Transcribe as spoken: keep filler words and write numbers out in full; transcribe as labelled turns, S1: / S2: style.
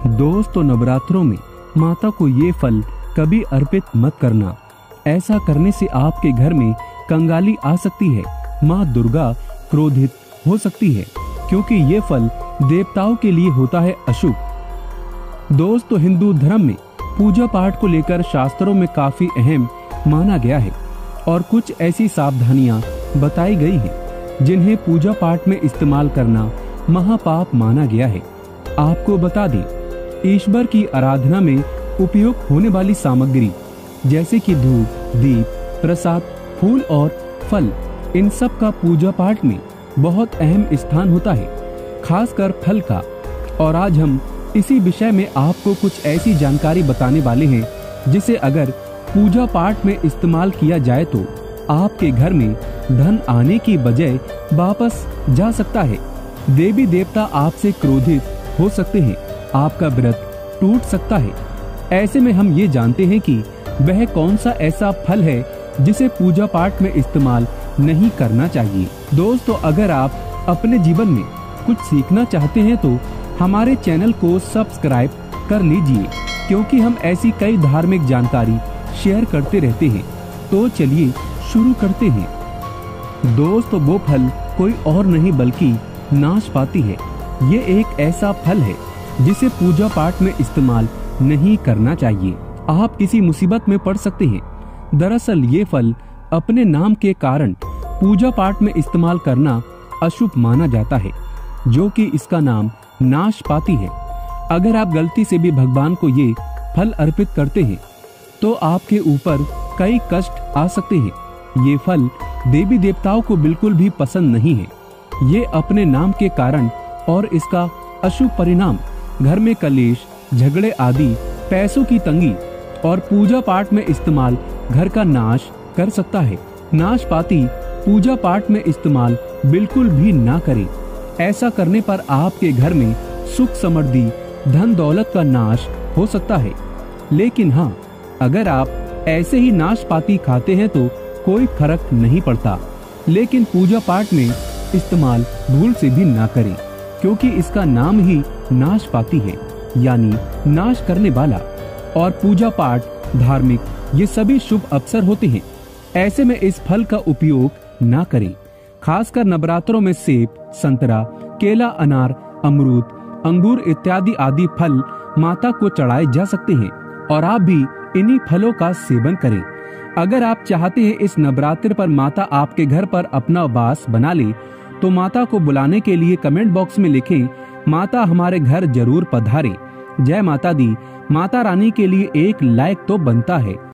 S1: दोस्तों, नवरात्रों में माता को ये फल कभी अर्पित मत करना। ऐसा करने से आपके घर में कंगाली आ सकती है, माँ दुर्गा क्रोधित हो सकती है, क्योंकि ये फल देवताओं के लिए होता है अशुभ। दोस्तों, हिंदू धर्म में पूजा पाठ को लेकर शास्त्रों में काफी अहम माना गया है और कुछ ऐसी सावधानियां बताई गई हैं जिन्हें पूजा पाठ में इस्तेमाल करना महापाप माना गया है। आपको बता दें, ईश्वर की आराधना में उपयोग होने वाली सामग्री जैसे कि धूप, दीप, प्रसाद, फूल और फल, इन सब का पूजा पाठ में बहुत अहम स्थान होता है, खासकर फल का। और आज हम इसी विषय में आपको कुछ ऐसी जानकारी बताने वाले हैं जिसे अगर पूजा पाठ में इस्तेमाल किया जाए तो आपके घर में धन आने की बजाय वापस जा सकता है। देवी देवता आपसे क्रोधित हो सकते हैं, आपका व्रत टूट सकता है। ऐसे में हम ये जानते हैं कि वह कौन सा ऐसा फल है जिसे पूजा पाठ में इस्तेमाल नहीं करना चाहिए। दोस्तों, अगर आप अपने जीवन में कुछ सीखना चाहते हैं तो हमारे चैनल को सब्सक्राइब कर लीजिए, क्योंकि हम ऐसी कई धार्मिक जानकारी शेयर करते रहते हैं। तो चलिए शुरू करते हैं। दोस्तों, वो फल कोई और नहीं बल्कि नाशपाती है। ये एक ऐसा फल है जिसे पूजा पाठ में इस्तेमाल नहीं करना चाहिए। आप किसी मुसीबत में पड़ सकते हैं। दरअसल ये फल अपने नाम के कारण पूजा पाठ में इस्तेमाल करना अशुभ माना जाता है, जो कि इसका नाम नाशपाती है। अगर आप गलती से भी भगवान को ये फल अर्पित करते हैं तो आपके ऊपर कई कष्ट आ सकते हैं। ये फल देवी देवताओं को बिल्कुल भी पसंद नहीं है। ये अपने नाम के कारण और इसका अशुभ परिणाम घर में कलेश, झगड़े आदि, पैसों की तंगी और पूजा पाठ में इस्तेमाल घर का नाश कर सकता है। नाशपाती पूजा पाठ में इस्तेमाल बिल्कुल भी ना करें। ऐसा करने पर आपके घर में सुख समृद्धि, धन दौलत का नाश हो सकता है। लेकिन हाँ, अगर आप ऐसे ही नाशपाती खाते हैं तो कोई फर्क नहीं पड़ता। लेकिन पूजा पाठ में इस्तेमाल भूल से भी ना करें, क्योंकि इसका नाम ही नाशपाती है, यानी नाश करने वाला। और पूजा पाठ, धार्मिक, ये सभी शुभ अवसर होते हैं। ऐसे में इस फल का उपयोग ना करें। खासकर नवरात्रों में सेब, संतरा, केला, अनार, अमरूद, अंगूर इत्यादि आदि फल माता को चढ़ाए जा सकते हैं और आप भी इन्हीं फलों का सेवन करें। अगर आप चाहते हैं इस नवरात्र पर माता आपके घर पर अपना वास बना ले, तो माता को बुलाने के लिए कमेंट बॉक्स में लिखें, माता हमारे घर जरूर पधारे। जय माता दी। माता रानी के लिए एक लाइक तो बनता है।